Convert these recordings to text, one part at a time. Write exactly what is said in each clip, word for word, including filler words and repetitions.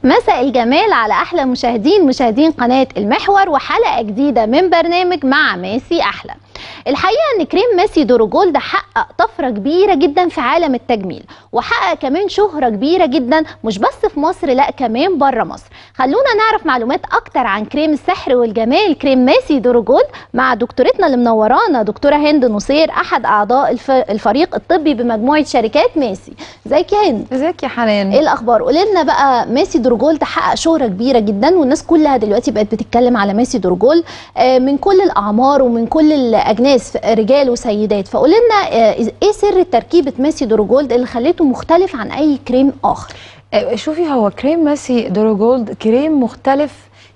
مساء الجمال على احلى مشاهدين مشاهدين قناه المحور وحلقه جديده من برنامج مع ماسي احلى. الحقيقه ان كريم ماسي دورو-جولد حقق طفره كبيره جدا في عالم التجميل، وحقق كمان شهره كبيره جدا مش بس في مصر لا كمان بره مصر. خلونا نعرف معلومات اكتر عن كريم السحر والجمال كريم ماسي دورو-جولد مع دكتورتنا اللي منورانا دكتوره هند نصير، احد اعضاء الفريق الطبي بمجموعه شركات ماسي. ازيك يا هند؟ ازيك يا حنان؟ ايه الاخبار؟ قولي لنا بقى، ماسي دورو-جولد حقق شهره كبيره جدا والناس كلها دلوقتي بقت بتتكلم على ماسي دورو-جولد من كل الاعمار ومن كل الاجناس، رجال وسيدات. فقولي لنا ايه سر تركيبه ماسي دورو-جولد اللي خليته مختلف عن اي كريم اخر؟ شوفي، هو كريم ماسي دورو-جولد كريم مختلف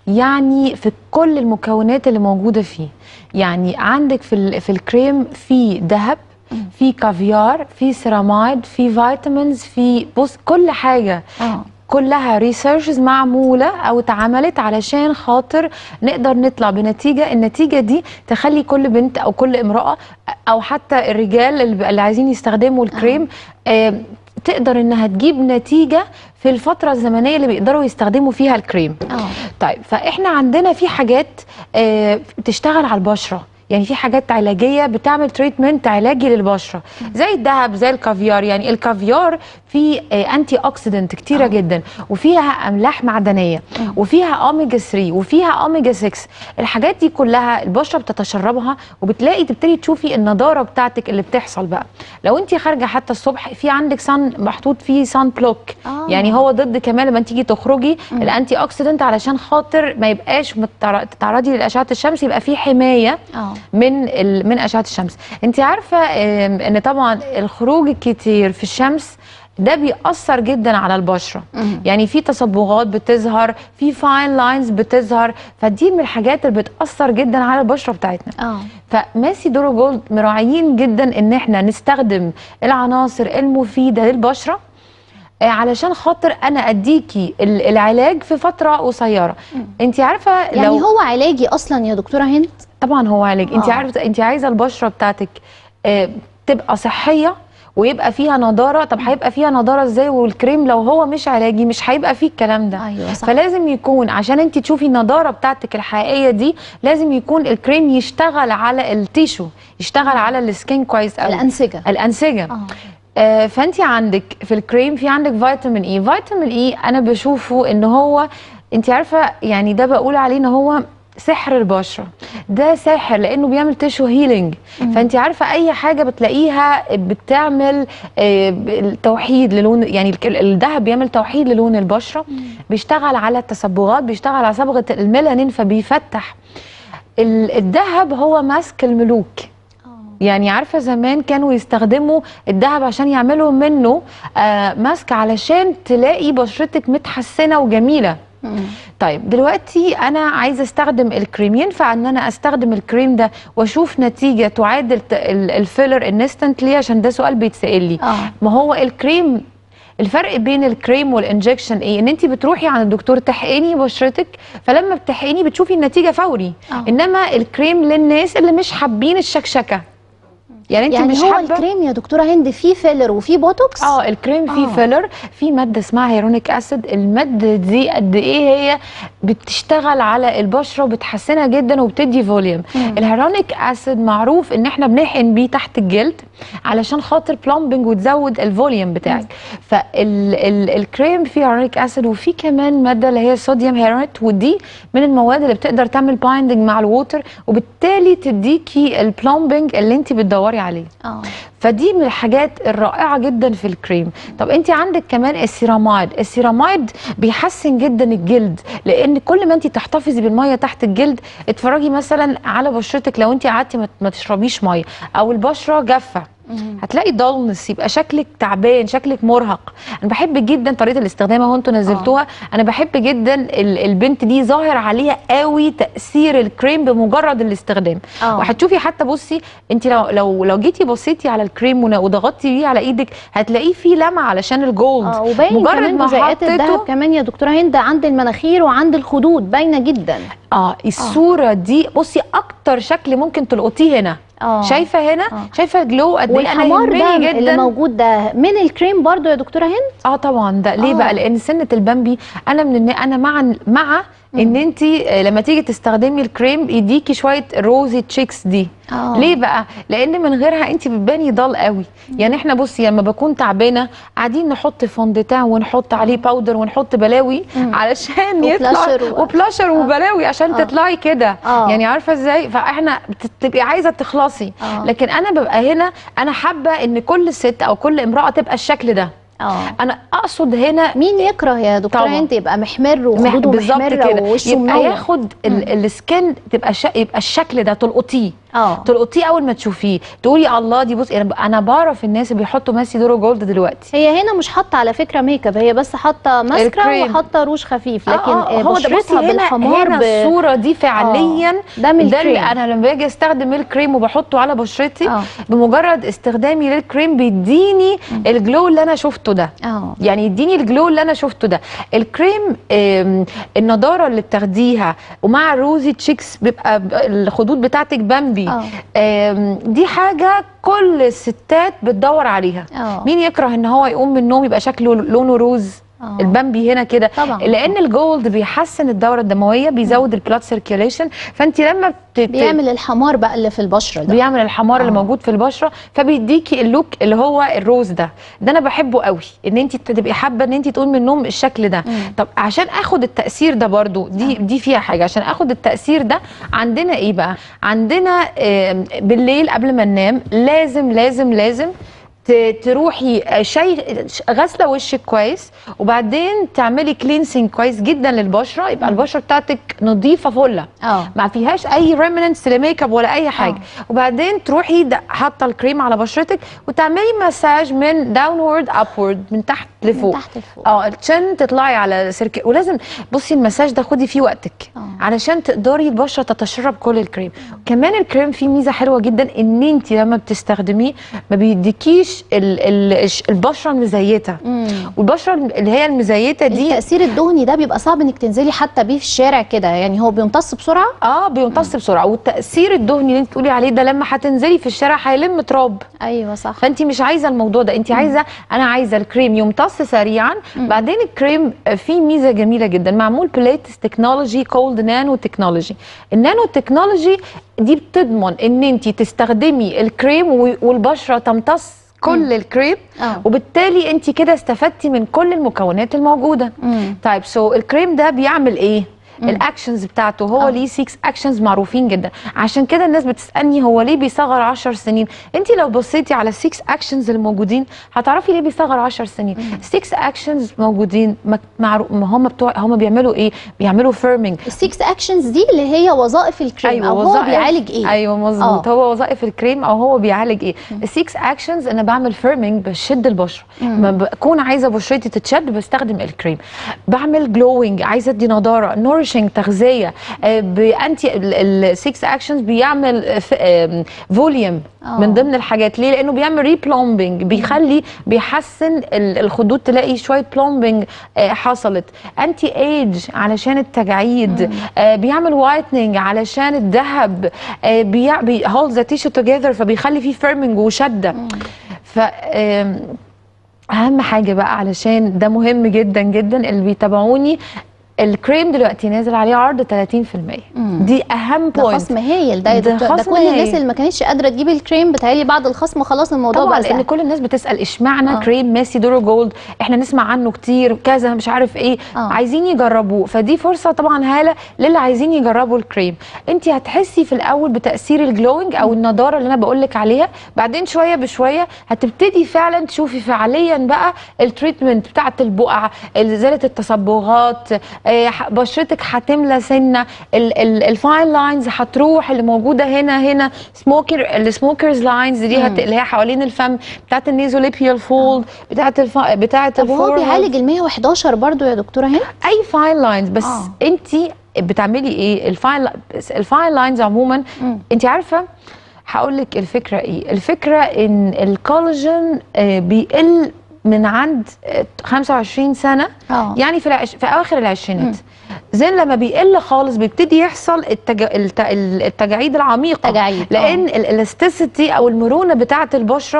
يعني في كل المكونات اللي موجوده فيه. يعني عندك في في الكريم في ذهب، في كافيار، في سيرامايد، في فيتامينز، في بص كل حاجه اه كلها ريسيرشز معموله او اتعملت علشان خاطر نقدر نطلع بنتيجه، النتيجه دي تخلي كل بنت او كل امراه او حتى الرجال اللي عايزين يستخدموا الكريم آه تقدر انها تجيب نتيجه في الفتره الزمنيه اللي بيقدروا يستخدموا فيها الكريم. اه طيب، فاحنا عندنا في حاجات آه بتشتغل على البشره، يعني في حاجات علاجيه بتعمل تريتمنت علاجي للبشره زي الذهب زي الكافيار. يعني الكافيار فيه انتي اوكسيدنت كتيره أوه. جدا، وفيها املاح معدنيه أوه. وفيها اوميجا ثلاثة وفيها اوميجا ستة. الحاجات دي كلها البشره بتتشربها وبتلاقي تبتدي تشوفي النضاره بتاعتك اللي بتحصل بقى. لو انت خارجه حتى الصبح في عندك سان محطوط فيه سان بلوك، أوه. يعني هو ضد كمان لما تيجي تخرجي أوه. الانتي اوكسيدنت علشان خاطر ما يبقاش تتعرضي لاشعه الشمس، يبقى فيه حمايه أوه. من من اشعه الشمس. انت عارفه ان طبعا الخروج الكتير في الشمس ده بيأثر جدا على البشره، يعني في تصبغات بتظهر، في فاين لاينز بتظهر، فدي من الحاجات اللي بتأثر جدا على البشره بتاعتنا. اه فماسي دورو-جولد مراعيين جدا ان احنا نستخدم العناصر المفيده للبشره علشان خاطر انا اديكي العلاج في فتره قصيره. انت عارفه يعني لو هو علاجي اصلا يا دكتوره هند؟ طبعا هو علاج. انت عارفه انت عايزه البشره بتاعتك آه تبقى صحيه ويبقى فيها نضاره. طب هيبقى فيها نضاره ازاي والكريم لو هو مش علاجي؟ مش هيبقى فيه الكلام ده. أيوة صح. فلازم يكون عشان انت تشوفي النضاره بتاعتك الحقيقيه دي لازم يكون الكريم يشتغل على التيشو، يشتغل على السكين كويس قوي، الانسجه الانسجه اه آه فانت عندك في الكريم في عندك فيتامين اي. فيتامين اي انا بشوفه ان هو انت عارفه يعني ده بقول عليه ان هو سحر البشره، ده ساحر لانه بيعمل تيشو هيلينج. فانت عارفه اي حاجه بتلاقيها بتعمل توحيد للون، يعني الذهب بيعمل توحيد للون البشره، بيشتغل على التصبغات، بيشتغل على صبغه الميلانين فبيفتح. الذهب هو ماسك الملوك. يعني عارفه زمان كانوا يستخدموا الذهب عشان يعملوا منه آه ماسك علشان تلاقي بشرتك متحسنه وجميله. طيب دلوقتي انا عايزه استخدم الكريم، ينفع ان انا استخدم الكريم ده واشوف نتيجه تعادل الفيلر انستنتلي؟ عشان ده سؤال بيتسال لي. آه. ما هو الكريم الفرق بين الكريم والانجكشن ايه؟ ان انت بتروحي عند الدكتور تحقني بشرتك، فلما بتحقني بتشوفي النتيجه فوري. آه. انما الكريم للناس اللي مش حابين الشكشكه. يعني انت يعني مش هو حابه الكريم يا دكتوره هند فيه فيلر وفيه بوتوكس؟ اه الكريم فيه آه. فيلر، في ماده اسمها هيرونيك اسيد. الماده دي قد ايه هي بتشتغل على البشره وبتحسنها جدا وبتدي فوليوم. الهيرونيك اسيد معروف ان احنا بنحقن بيه تحت الجلد علشان خاطر بلومبنج وتزود الفوليوم بتاعك. فالكريم فيه هيرونيك اسيد وفي كمان ماده اللي هي صوديوم هيرونيت، ودي من المواد اللي بتقدر تعمل بايندنج مع الووتر وبالتالي تديكي البلومبنج اللي انت بتدوري عليه. اه فدي من الحاجات الرائعه جدا في الكريم. طب انت عندك كمان السيرامايد. السيرامايد بيحسن جدا الجلد، لان كل ما انت تحتفظي بالميه تحت الجلد، اتفرجي مثلا على بشرتك لو انت قعدتي ما تشربيش ميه او البشره جافه هتلاقي ضلنس، يبقى شكلك تعبان، شكلك مرهق. انا بحب جدا طريقه الاستخدام اهو انتوا نزلتوها. أوه. انا بحب جدا البنت دي ظاهر عليها قوي تاثير الكريم بمجرد الاستخدام. أوه. وهتشوفي حتى بصي انت لو لو لو جيتي بصيتي على الكريم وضغطتي بيه على ايدك هتلاقيه فيه لمعه علشان الجولد. اه وباين مجرد ما جزيئات الذهب كمان يا دكتوره هند عند المناخير وعند الخدود باينه جدا. اه الصوره أوه. دي بصي اكتر شكل ممكن تلقطيه هنا. اه شايفه هنا؟ أوه. شايفه جلو قد ايه؟ والحمار ده جداً اللي موجود ده من الكريم برضو يا دكتوره هند؟ اه طبعا ده ليه آه. بقى؟ لان سنه البامبي انا من النا... انا مع مع ان انت لما تيجي تستخدمي الكريم يديكي شويه روزي تشيكس دي. آه. ليه بقى؟ لان من غيرها انت بتباني ضال قوي. يعني احنا بصي لما بكون تعبانه قاعدين نحط فونديتان ونحط عليه باودر ونحط بلاوي مم. علشان يطلع وبلاشر و- وبلاشر وبلاوي عشان آه. تطلعي كده. آه. يعني عارفه ازاي؟ فاحنا بتبقي عايزه تخلصي. آه. لكن انا ببقى هنا انا حابه ان كل ست او كل امراه تبقى الشكل ده. اه انا اقصد هنا مين يكره يا دكتوره طبعاً. انت يبقى محمر وخدوده بالظبط محمره كده، ووشه يبقى منور. ياخد ال- السكن تبقى شا... يبقى الشكل ده تلقطيه. اه تلقطيه اول ما تشوفيه تقولي الله دي بصي. انا انا بعرف الناس اللي بيحطوا ماسي دورو جولد دلوقتي. هي هنا مش حاطه على فكره ميك اب، هي بس حاطه ماسكرا الكريم. وحاطه روج خفيف، لكن آه آه آه هو ده. بصي بشرتها هنا بالحمار هنا ب... الصوره دي فعليا آه. ده من ده اللي الكريم. انا لما باجي استخدم الكريم وبحطه على بشرتي آه. بمجرد استخدامي للكريم بيديني الجلو اللي انا شفته ده. اه يعني يديني الجلو اللي انا شفته ده. الكريم آم، النضاره اللي بتاخديها ومع الروزي تشيكس بيبقى ب- الخدود بتاعتك بامبي. آه. آم، دي حاجه كل الستات بتدور عليها. اه مين يكره ان هو يقوم من النوم يبقى شكله لونه روز؟ آه. البامبي هنا كده طبعا. لان الجولد بيحسن الدوره الدمويه، بيزود البلاد سيركيوليشن. فانت لما بت... بيعمل الحمار بقى اللي في البشره ده. بيعمل الحمار اللي آه. موجود في البشره، فبيديكي اللوك اللي هو الروز ده. ده انا بحبه قوي، ان انت تبقي حابه ان انت تقومي من النوم الشكل ده. مم. طب عشان اخد التاثير ده برضو دي دي فيها حاجه. عشان اخد التاثير ده عندنا ايه بقى؟ عندنا آم، بالليل قبل ما ننام لازم لازم لازم ت- تروحي شاي غاسله وشك كويس، وبعدين تعملي كلينسنج كويس جدا للبشره، يبقى البشره بتاعتك نظيفه فله اه ما فيهاش اي ريمننتس لميك اب ولا اي حاجه. آه. وبعدين تروحي د- حاطه الكريم على بشرتك وتعملي مساج من داونورد ابورد، من تحت لفوق. من تحت لفوق. اه عشان تطلعي على سيركل. ولازم بصي المساج ده خدي فيه وقتك آه. علشان تقدري البشره تتشرب كل الكريم. كمان الكريم فيه ميزه حلوه جدا، ان انت لما بتستخدميه ما بيديكيش ال ال البشره المزيته. مم. والبشره اللي هي المزيته دي التأثير الدهني ده بيبقى صعب انك تنزلي حتى بيه في الشارع كده، يعني هو بيمتص بسرعه. اه بيمتص بسرعه. والتاثير الدهني اللي انت تقولي عليه ده لما هتنزلي في الشارع هيلم تراب. ايوه صح. فانت مش عايزه الموضوع ده، انت عايزه انا عايزه الكريم يمتص سريعا. مم. بعدين الكريم فيه ميزه جميله جدا، معمول بليتست تكنولوجي كولد نانو تكنولوجي. النانو تكنولوجي دي بتضمن ان انت تستخدمي الكريم و- والبشره تمتص كل الكريم، اه وبالتالي انت كده استفدتي من كل المكونات الموجوده. مم. طيب سو الكريم ده بيعمل ايه؟ مم. الاكشنز بتاعته هو آه. ليه ستة اكشنز معروفين جدا. عشان كده الناس بتسالني هو ليه بيصغر عشر سنين. انت لو بصيتي على ستة اكشنز الموجودين هتعرفي ليه بيصغر عشر سنين. ستة اكشنز موجودين مك- معرو... ما هم بتوع هم بيعملوا ايه؟ بيعملوا فيرمينج. السكس اكشنز دي اللي هي وظائف الكريم، أيوة او هو وظائف- بيعالج ايه؟ ايوه مظبوط. آه. هو وظائف الكريم او هو بيعالج ايه. السكس اكشنز انا بعمل فيرمينج بشد البشره. ما بكون عايزه بشرتي تتشد بستخدم الكريم. بعمل جلوينج، عايزه ادي نضاره، نورشنج، تغذيه. آه، بانتي السكس اكشنز بيعمل فوليوم آه. من ضمن الحاجات. ليه؟ لانه بيعمل ريبلومبنج، بيخلي بيحسن ال- الخدود، تلاقي شويه بلومبنج حصلت. انتي ايج علشان التجاعيد. آه، بيعمل وايتنينج علشان الذهب. هولد ذا تيشو توجذر، فبيخلي فيه فيرمنج وشده. ف آم، اهم حاجه بقى علشان ده مهم جدا جدا اللي بيتابعوني، الكريم دلوقتي نازل عليه عرض ثلاثين في المية. مم. دي اهم ده بوينت. خصم هايل ده يا ده دكتور. ده خصم كل الناس هايل. اللي ما كانتش قادره تجيب الكريم بتهيألي بعد الخصم خلاص الموضوع طبعا بقى لان سهل. كل الناس بتسال اشمعنى آه. كريم ماسي دورو جولد، احنا نسمع عنه كتير كذا مش عارف ايه. آه. عايزين يجربوه، فدي فرصه طبعا هاله للي عايزين يجربوا الكريم. انت هتحسي في الاول بتاثير الجلوينج او النضاره اللي انا بقول لك عليها، بعدين شويه بشويه هتبتدي فعلا تشوفي فعليا بقى التريتمنت بتاعه البقع، ازاله التصبغات. آه، بشرتك هتملى سنه، الفاين لاينز هتروح اللي موجوده هنا هنا سموكر السموكرز لاينز دي هت... اللي هي حوالين الفم بتاعه النيزوليبيال فولد بتاعه الف... بتاعه طب وهو بيعالج ال مية وحداشر برضو يا دكتوره هنا؟ اي فاين لاينز. بس آه. انت بتعملي ايه الفاين الفاين لاينز عموما؟ مم. انت عارفه هقول لك الفكره ايه. الفكره ان الكولاجين آه، بيقل من عند آه، خمسة وعشرين سنه. اه يعني في العش... في اواخر العشرينات. زين لما بيقل خالص بيبتدي يحصل التج... الت... التجاعيد العميقه. تجاعيد لان الالاستيسيتي او المرونه بتاعه البشره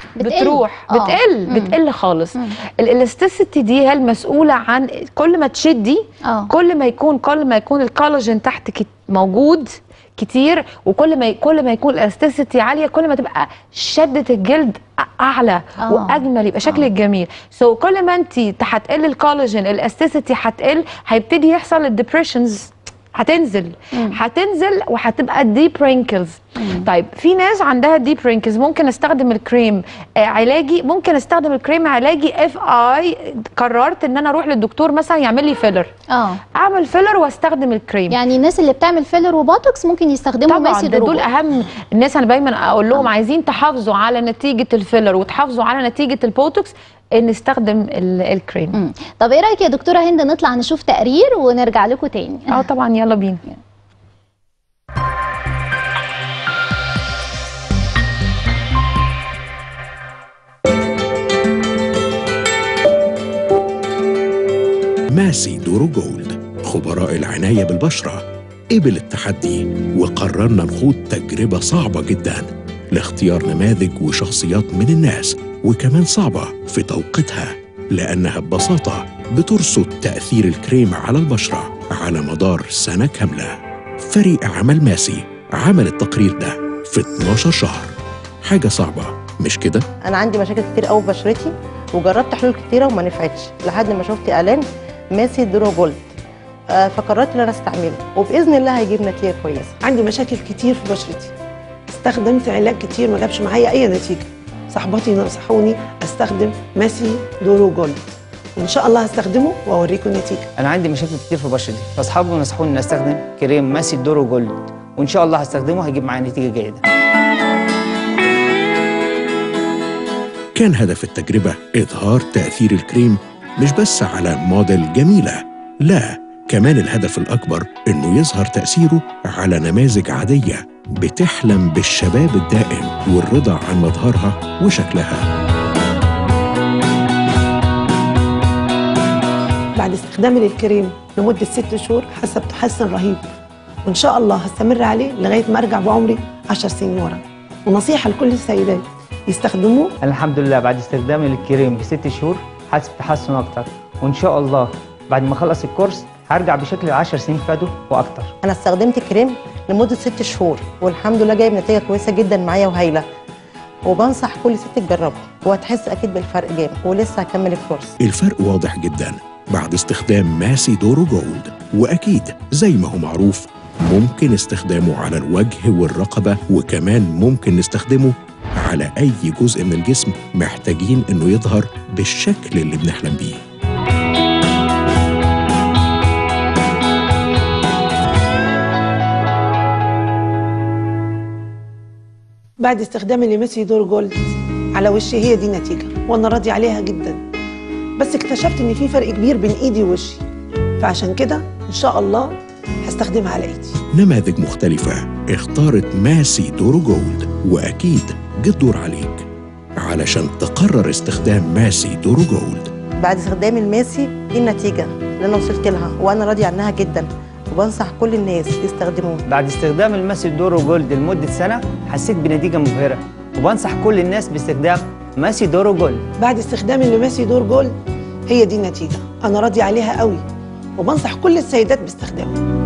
بتقل. بتروح آه. بتقل مم. بتقل خالص. مم. الالاستيسيتي دي هي المسؤوله عن كل ما تشدي آه. كل ما يكون كل ما يكون الكولاجين تحت كت- موجود كتير، وكل ما كل ما يكون الاستيسيتي عاليه كل ما تبقى شده الجلد اعلى آه. واجمل، يبقى شكلك جميل. سو so كل ما انت هتقل الكولاجين الاستيسيتي هتقل، هيبتدي يحصل الديبريشنز، هتنزل مم. هتنزل وهتبقى ديب رينكلز. طيب في ناس عندها ديب رينكلز، ممكن استخدم الكريم آه علاجي، ممكن استخدم الكريم علاجي اف اي قررت ان انا اروح للدكتور مثلا يعمل لي فيلر، اه اعمل فيلر واستخدم الكريم. يعني الناس اللي بتعمل فيلر وبوتوكس ممكن يستخدموا طبعا ماسي ده دول دروجولد. اهم الناس. انا دايما اقول لهم عايزين تحافظوا على نتيجه الفيلر وتحافظوا على نتيجه البوتوكس، نستخدم ال- الكريم. مم. طب ايه رايك يا دكتوره هند نطلع نشوف تقرير ونرجع لكم تاني؟ اه طبعا يلا بينا. ماسي دروجولد خبراء العناية بالبشرة قبل التحدي وقررنا نخوض تجربة صعبة جدا لاختيار نماذج وشخصيات من الناس، وكمان صعبة في توقيتها لأنها ببساطة بترصد تأثير الكريم على البشرة على مدار سنة كاملة. فريق عمل ماسي عمل التقرير ده في اتناشر شهر. حاجة صعبة مش كده؟ انا عندي مشاكل كتير قوي في بشرتي وجربت حلول كتيره وما نفعتش لحد ما شفت اعلان ماسي دروجولد، آه فقررت ان انا استعمله وباذن الله هيجيب نتيجه كويسه. عندي مشاكل كتير في بشرتي، استخدمت علاج كتير ما جابش معايا اي نتيجه. صاحباتي نصحوني استخدم ماسي دروجولد، وان شاء الله هستخدمه واوريكم النتيجه. انا عندي مشاكل كتير في بشرتي، فاصحابي نصحوني ان استخدم كريم ماسي دروجولد، وان شاء الله هستخدمه هيجيب معايا نتيجه جيده. كان هدف التجربة إظهار تأثير الكريم مش بس على موديل جميلة، لا، كمان الهدف الأكبر إنه يظهر تأثيره على نماذج عادية بتحلم بالشباب الدائم والرضا عن مظهرها وشكلها. بعد استخدامي للكريم لمده ست شهور حسب تحسن رهيب، وان شاء الله هستمر عليه لغايه ما ارجع بعمري عشر سنين ورا. ونصيحه لكل السيدات يستخدموه. انا الحمد لله بعد استخدامي للكريم بست شهور حاسس بتحسن اكتر، وان شاء الله بعد ما اخلص الكورس هرجع بشكل العشر سنين فاتوا واكتر. انا استخدمت كريم لمده ست شهور والحمد لله جايب نتيجه كويسه جدا معايا وهايله، وبنصح كل ست تجربه وهتحس اكيد بالفرق جامد، ولسه هكمل الكورس. الفرق واضح جدا بعد استخدام ماسي دروجولد، وأكيد زي ما هو معروف ممكن استخدامه على الوجه والرقبة، وكمان ممكن نستخدمه على أي جزء من الجسم محتاجين إنه يظهر بالشكل اللي بنحلم بيه. بعد استخدامي لماسي دروجولد على وشي هي دي النتيجه، وانا راضي عليها جدا. بس اكتشفت ان في فرق كبير بين ايدي ووشي، فعشان كده ان شاء الله هستخدمها على ايدي. نماذج مختلفة اختارت ماسي دروجولد، وأكيد جه الدور عليك علشان تقرر استخدام ماسي دروجولد. بعد استخدام الماسي دي النتيجه اللي انا وصلت لها وانا راضي عنها جدا، وبنصح كل الناس يستخدموه. بعد استخدام الماسي دروجولد لمده سنه حسيت بنتيجه مبهره، وبنصح كل الناس باستخدام ماسي دروجولد. بعد استخدامي لماسي دروجولد هي دي النتيجه، انا راضي عليها قوي وبنصح كل السيدات باستخدامه.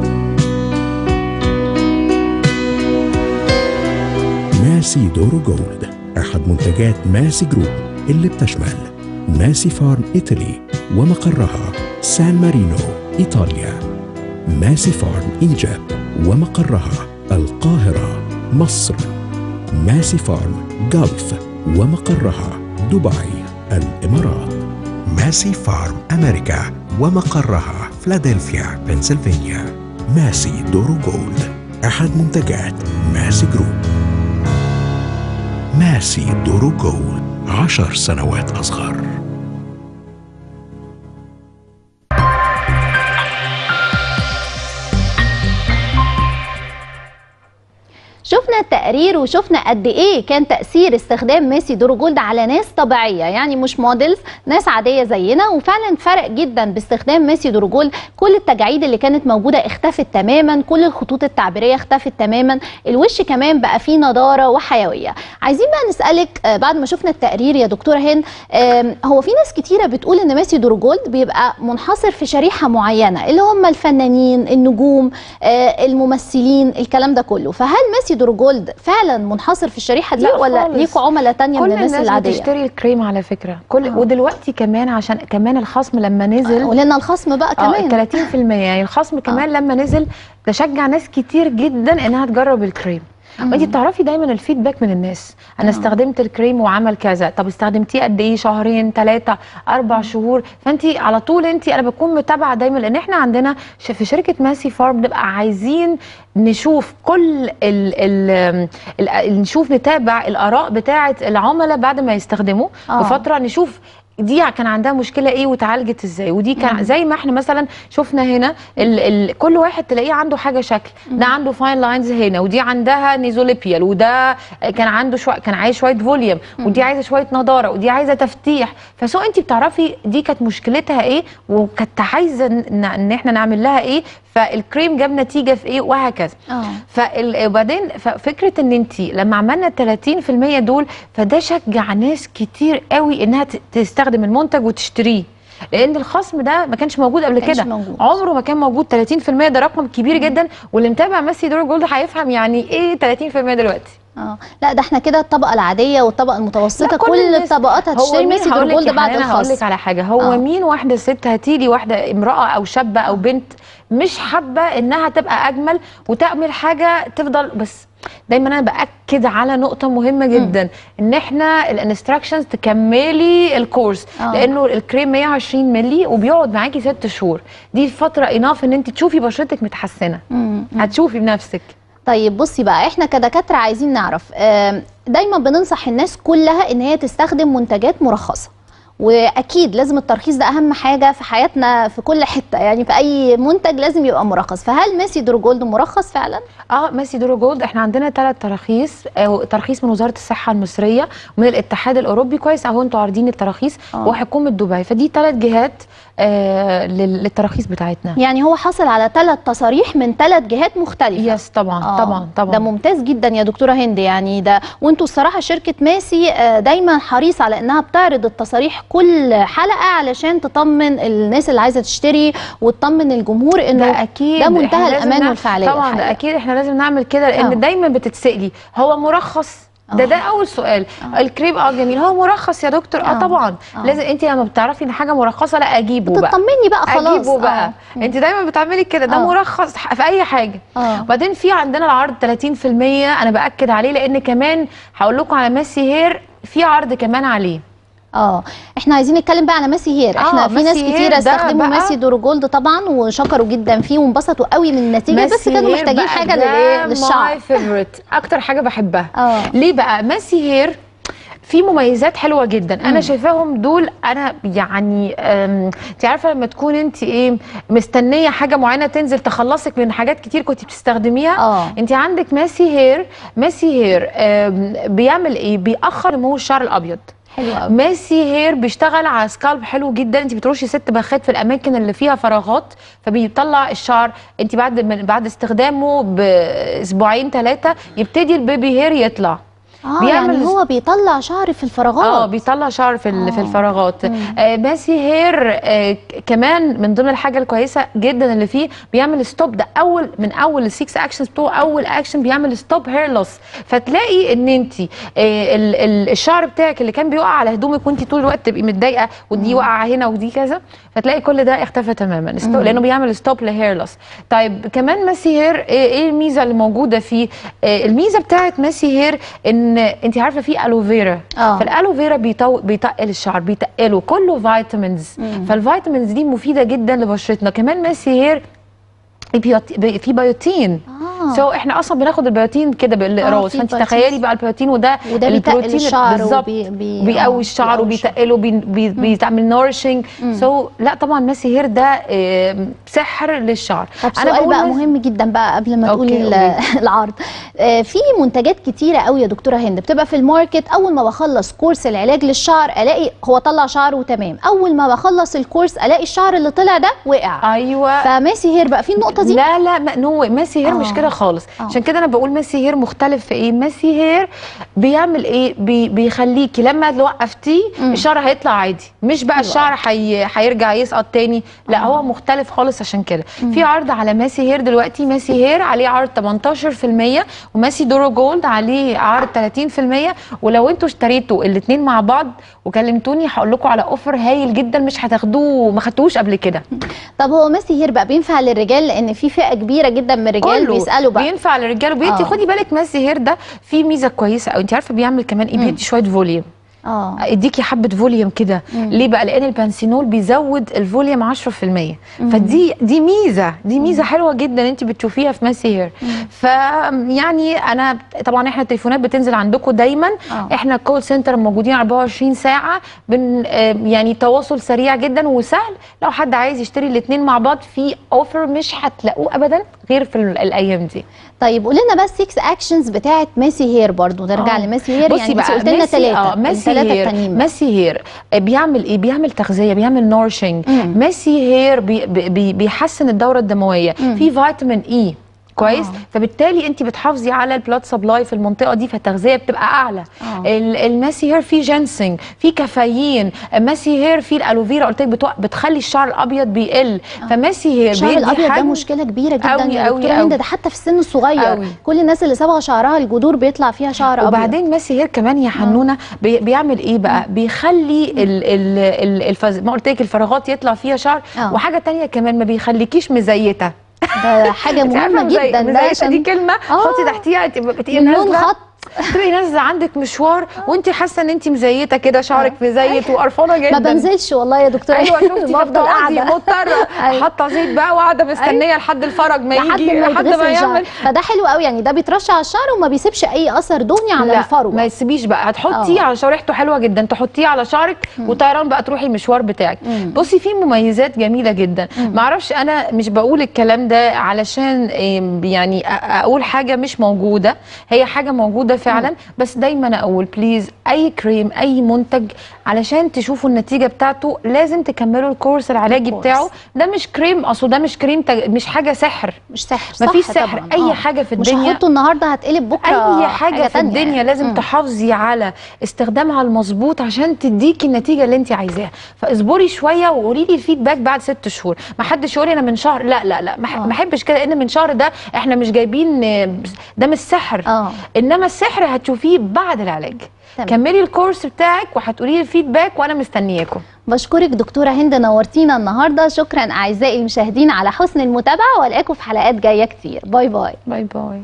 ماسي دروجولد أحد منتجات ماسي جروب اللي بتشمل ماسي فارم إيطالي ومقرها سان مارينو إيطاليا، ماسي فارم إيجيبت ومقرها القاهرة مصر، ماسي فارم جلف ومقرها دبي الإمارات، ماسي فارم أمريكا ومقرها فلادلفيا بنسلفانيا. ماسي دروجولد أحد منتجات ماسي جروب. ماسي دروجولد عشر سنوات أصغر. شفنا شفنا التقرير وشفنا قد ايه كان تاثير استخدام ماسي دورو جولد على ناس طبيعيه، يعني مش موديلز، ناس عاديه زينا، وفعلا فرق جدا باستخدام ماسي دورو جولد. كل التجاعيد اللي كانت موجوده اختفت تماما، كل الخطوط التعبيريه اختفت تماما، الوش كمان بقى فيه نضاره وحيويه. عايزين بقى نسالك بعد ما شفنا التقرير يا دكتوره هند، هو في ناس كتيره بتقول ان ماسي دورو جولد بيبقى منحصر في شريحه معينه اللي هم الفنانين، النجوم، الممثلين، الكلام ده كله، فهل ماسي دورو جولد فعلا منحصر في الشريحه دي ولا ليكوا عملاء تانية من الناس العاديه؟ كل الناس بتشتري الكريم على فكره، كل آه. ودلوقتي كمان عشان كمان الخصم لما نزل، آه. ولنا الخصم بقى كمان اه ثلاثين في المية، يعني الخصم كمان آه. لما نزل ده شجع ناس كتير جدا انها تجرب الكريم. وانت بتعرفي دايما الفيدباك من الناس، انا استخدمت الكريم وعمل كذا، طب استخدمتيه قد ايه؟ شهرين، ثلاثه، اربع شهور، فانت على طول انت انا بكون متابعه دايما، لان احنا عندنا في شركه ماسي فارم بنبقى عايزين نشوف كل ال ال ال نشوف نتابع الاراء بتاعه العملاء بعد ما يستخدموا آه. بفتره، نشوف دي كان عندها مشكله ايه واتعالجت ازاي، ودي كان مم. زي ما احنا مثلا شفنا هنا ال ال كل واحد تلاقيه عنده حاجه شكل، مم. ده عنده فاين لاينز هنا، ودي عندها نيزوليبيال، وده كان عنده شويه كان عايز شويه فوليوم، ودي عايزه شويه نضاره، ودي عايزه تفتيح، فسو انت بتعرفي دي كانت مشكلتها ايه وكانت عايزه ان احنا نعمل لها ايه، فالكريم جاب نتيجه في ايه وهكذا. اه فبعدين ففكره ان انت لما عملنا ثلاثين في المية دول، فده شجع ناس كتير قوي انها تستخدم المنتج وتشتريه، لان الخصم ده ما كانش موجود قبل كده، عمره ما كان موجود. ثلاثين في المية ده رقم كبير جدا، واللي متابع ماسي دورو جولد هيفهم يعني ايه ثلاثين في المية دلوقتي. اه لا ده احنا كده الطبقه العاديه والطبقه المتوسطه، كل, كل الطبقات هتشتري ماسي دورو جولد بعد الخصم. هقول لك على حاجه، هو آه. مين واحده ست هتيجي واحده امراه او شابه او بنت مش حابه انها تبقى اجمل وتعمل حاجه تفضل، بس دايما انا باكد على نقطه مهمه جدا، م. ان احنا الانستراكشنز تكملي الكورس، آه. لانه الكريم مية وعشرين مللي وبيقعد معاكي ست شهور، دي فتره اناف ان انت تشوفي بشرتك متحسنه، م. هتشوفي بنفسك. طيب بصي بقى، احنا كدكاتره عايزين نعرف، دايما بننصح الناس كلها ان هي تستخدم منتجات مرخصه، واكيد لازم الترخيص ده اهم حاجه في حياتنا في كل حته، يعني في اي منتج لازم يبقى مرخص، فهل ماسي دورو جولد مرخص فعلا؟ اه ماسي دورو جولد احنا عندنا ثلاث تراخيص، آه ترخيص من وزاره الصحه المصريه ومن الاتحاد الاوروبي، كويس اهو انتوا عارضين التراخيص، آه. وحكومه دبي، فدي ثلاث جهات آه للتراخيص بتاعتنا. يعني هو حصل على ثلاث تصاريح من ثلاث جهات مختلفه. يس طبعا آه. طبعا طبعا ده ممتاز جدا يا دكتوره هند، يعني ده وانتوا الصراحه شركه ماسي آه دايما حريصه على انها بتعرض التصاريح كل حلقه علشان تطمن الناس اللي عايزه تشتري وتطمن الجمهور انه ده اكيد ده منتهى الامان والفعاليه. طبعا الحقيقة. ده اكيد احنا لازم نعمل كده، لان أوه. دايما بتتسالي هو مرخص؟ ده ده اول سؤال. أوه. الكريم اه جميل، هو مرخص يا دكتور؟ اه, آه طبعا. أوه. لازم انت لما بتعرفي ان حاجه مرخصه لا اجيبه بقى، تطمني بقى خلاص، اجيبه بقى. انت دايما بتعملي كده، ده أوه. مرخص في اي حاجه. وبعدين في عندنا العرض ثلاثين في المية انا باكد عليه، لان كمان هقول لكم على ماسي هير في عرض كمان عليه. اه احنا عايزين نتكلم بقى على ماسي هير. احنا آه في ناس كتيره استخدموا ماسي دورو جولد طبعا وشكروا جدا فيه وانبسطوا قوي من النتيجه، بس كانوا محتاجين حاجه للايه للشعر. ماي فيفورت، اكتر حاجه بحبها. اه ليه بقى؟ ماسي هير في مميزات حلوه جدا، انا شايفاهم دول. انا يعني انت عارفه لما تكون انت ايه مستنيه حاجه معينه تنزل تخلصك من حاجات كتير كنت بتستخدميها، اه انت عندك ماسي هير. ماسي هير بيعمل ايه؟ بيأخر نمو الشعر الابيض. حلو. ماسي هير بيشتغل على سكالب حلو جدا، انت بترشي ست بخات في الاماكن اللي فيها فراغات، فبيطلع الشعر. انت بعد بعد استخدامه باسبوعين ثلاثه يبتدي البيبي هير يطلع. اه بيعمل يعني هو بيطلع شعر في الفراغات. اه بيطلع شعر في آه. في الفراغات. آه ماسي هير آه كمان من ضمن الحاجه الكويسه جدا اللي فيه بيعمل ستوب، ده اول من اول السكس اكشنز بتوع اول اكشن بيعمل ستوب هير لوس، فتلاقي ان انت آه الشعر بتاعك اللي كان بيقع على هدومك وانت طول الوقت تبقي متضايقه ودي واقعه هنا ودي كذا، فتلاقي كل ده اختفى تماما لانه بيعمل ستوب لهير لوس. طيب كمان ماسي هير ايه الميزه اللي موجوده فيه؟ آه الميزه بتاعت ماسي هير ان انت عارفه في الوفيرا، اه فالالوفيرا بيطو... بيتقل الشعر، بيتقله كله فيتامينز، فالفيتامينز دي مفيده جدا لبشرتنا. كمان ماسي هير في بيوتين، سو so احنا اصلا بناخد البيوتين كده بالاقراص، آه فانت تخيلي بقى البيوتين وده وده بيتقل الشعر بالظبط وبي بي بيقوي الشعر وبيتقله بي بيعمل نورشنج. سو so لا طبعا ماسي هير ده اه سحر للشعر. طب سؤال بقى مهم جدا بقى قبل ما تقولي العرض، اه في منتجات كتيره قوي يا دكتوره هند بتبقى في الماركت، اول ما بخلص كورس العلاج للشعر الاقي هو طلع شعره تمام، اول ما بخلص الكورس الاقي الشعر اللي طلع ده وقع. ايوه فماسي هير بقى في النقطه دي؟ لا لا نو ماسي هير آه. مش كده خالص. آه. عشان كده انا بقول ماسي هير مختلف في ايه. ماسي هير بيعمل ايه؟ بي بيخليكي لما وقفتيه الشعر هيطلع عادي، مش بقى الشعر حي... هيرجع يسقط تاني، لا آه. هو مختلف خالص. عشان كده في عرض على ماسي هير دلوقتي، ماسي هير عليه عرض تمنتاشر في المية وماسي دورو جولد عليه عرض تلاتين في المية. ولو انتوا اشتريتوا الاثنين مع بعض وكلمتوني هقول لكم على اوفر هايل جدا مش هتاخدوه، ما خدتوش قبل كده. طب هو ماسي هير بقى بينفع للرجال؟ لان في فئه كبيره جدا من الرجال بيسالوا بقى. بينفع للرجال وبيدي آه. خدي بالك ماسي هير ده فيه ميزه كويسه قوي، انت عارفه بيعمل كمان ايه؟ بيدي شويه فوليوم. اه اديكي حبه فوليوم كده. ليه بقى؟ لان البانسينول بيزود الفوليوم عشرة في المية، فدي دي ميزه دي ميزه مم. حلوه جدا انت بتشوفيها في ماسي هير. فيعني انا طبعا احنا التليفونات بتنزل عندكم دايما. أوه. احنا كول سنتر موجودين اربعة وعشرين ساعه، بن يعني تواصل سريع جدا وسهل. لو حد عايز يشتري الاثنين مع بعض في اوفر مش هتلاقوه ابدا غير في الايام دي. طيب قول لنا بس ستة اكشنز بتاعت ماسي هير برضو، نرجع لماسي هير. بصي يعني بقى قلت لنا ثلاثه. ماسي هير ماسي هير بيعمل ايه؟ بيعمل تغذيه، بيعمل نورشنج. ماسي هير بي بي بيحسن الدوره الدمويه. مم. في فيتامين اي كويس. آه. فبالتالي انت بتحافظي على البلاد سبلاي في المنطقه دي، فالتغذيه بتبقى اعلى. آه. الماسي هير فيه جينسينج، فيه كافيين. ماسي هير فيه الالوفيرا قلت لك بتخلي الشعر الابيض بيقل. آه. فماسي هير الشعر الابيض ده مشكله كبيره جدا أوي يا دكتوره هند، ده حتى في السن الصغير أوي. كل الناس اللي صبغه شعرها الجذور بيطلع فيها شعر ابيض. وبعدين ماسي هير كمان يا حنونه آه. بي بيعمل ايه بقى؟ بيخلي ال ال ال الفز... ما قلت لك الفراغات يطلع فيها شعر. آه. وحاجه ثانيه كمان ما بيخليكيش مزيته. ده حاجه مهمه جدا. ده عشان دي كلمه حطي تحتيها تبقي نازله خط تبقي نازله عندك مشوار وانت حاسه ان انت مزيته كده، شعرك مزيت وقرفانه جدا. ما بنزلش والله يا دكتوره. ايوه شفتي، بفضل قاعده مضطره حاطه زيت بقى وقاعده مستنيه لحد الفرج ما يجي لحد ما يعمل. فده حلو قوي يعني، ده بيترش على الشعر وما بيسيبش اي اثر دهني على الفروه. ما يسيبيش بقى، هتحطيه على شعر ريحته حلوه جدا، تحطيه على شعرك وطيران بقى تروحي المشوار بتاعك. مم. بصي في مميزات جميله جدا. ما اعرفش انا مش بقول الكلام ده علشان يعني اقول حاجه مش موجوده، هي حاجه موجوده فعلا. مم. بس دايما اقول بليز اي كريم اي منتج علشان تشوفوا النتيجه بتاعته لازم تكملوا الكورس العلاجي الكورس. بتاعه. ده مش كريم اصله، ده مش كريم تج... مش حاجه سحر، مش سحر. مفيش سحر. طبعًا. اي آه. حاجه في الدنيا مش هحطه النهارده هتقلب بكره. اي حاجه, حاجة في الدنيا لازم م. تحافظي على استخدامها المظبوط عشان تديكي النتيجه اللي انت عايزاها. فاصبري شويه وقولي لي الفيدباك بعد ست شهور. ما حدش يقول لي انا من شهر، لا لا لا ما احبش كده، لان من شهر ده احنا مش جايبين، ده مش سحر. آه. انما السحر هتشوفيه بعد العلاج. تمام. كملي الكورس بتاعك وهتقولي لي الفيدباك وانا مستنياكم. بشكرك دكتوره هند، نورتينا النهارده. شكرا اعزائي المشاهدين على حسن المتابعه، والقاكم في حلقات جايه كتير. باي باي. باي باي.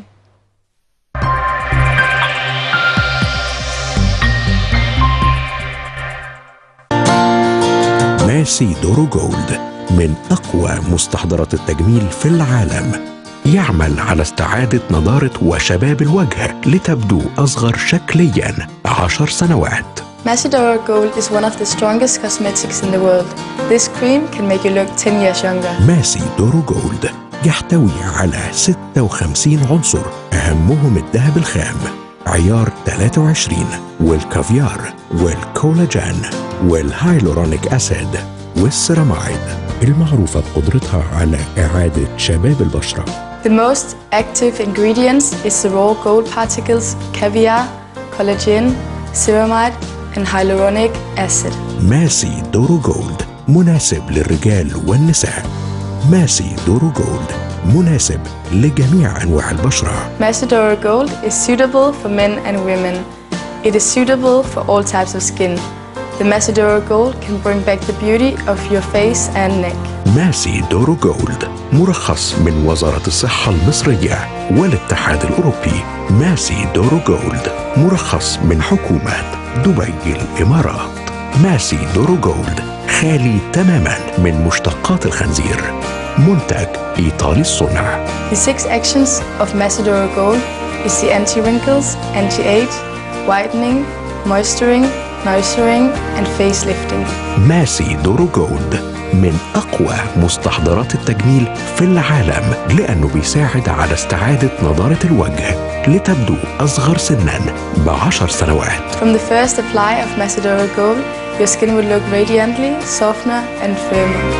ماسي دورو جولد من أقوى مستحضرات التجميل في العالم، يعمل على استعادة نضارة وشباب الوجه لتبدو أصغر شكلياً عشر سنوات. Masi Doro Gold is one of the strongest cosmetics in the world. This cream can make you look ten years younger. ماسي دورو جولد يحتوي على ستة وخمسين عنصر، أهمهم الذهب الخام عيار ثلاثة وعشرين والكافيار والكولاجين والهايلورونيك أسيد والسيرامايد، المعروفة بقدرتها على إعادة شباب البشرة. The most active ingredients is the raw gold particles, caviar, collagen, ceramide and hyaluronic acid. ماسي دورو جولد مناسب للرجال والنساء. ماسي دورو جولد مناسب لجميع أنواع البشرة. Masi Doro Gold is suitable for men and women. It is suitable for all types of skin. The Masi Doro Gold can bring back the beauty of your face and neck. ماسي دورو جولد مرخص من وزارة الصحة المصرية والاتحاد الأوروبي. ماسي دورو جولد مرخص من حكومة دبي الإمارات. ماسي دورو جولد خالي تماما من مشتقات الخنزير. منتج إيطالي الصنع. The six actions of Macedora Gold is the anti-wrinkles, anti-age, whitening, moisturing, nourishing and facelifting. ماسي دورو جولد من أقوى مستحضرات التجميل في العالم، لأنه بيساعد على استعادة نضارة الوجه لتبدو أصغر سناً بعشر سنوات. From the first apply of Macedora Gold, your skin will look radiantly, softer and firmer.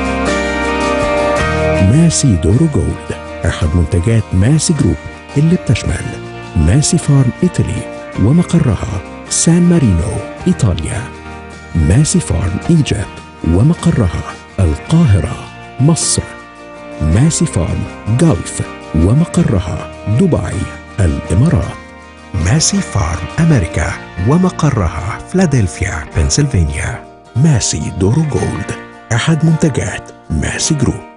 ماسي دورو جولد أحد منتجات ماسي جروب اللي بتشمل ماسي فارم إيطالي ومقرها سان مارينو إيطاليا، ماسي فارم إيجيبت ومقرها القاهرة مصر، ماسي فارم جلف ومقرها دبي الإمارات، ماسي فارم أمريكا ومقرها فيلادلفيا بنسلفانيا. ماسي دورو جولد أحد منتجات ماسي جروب.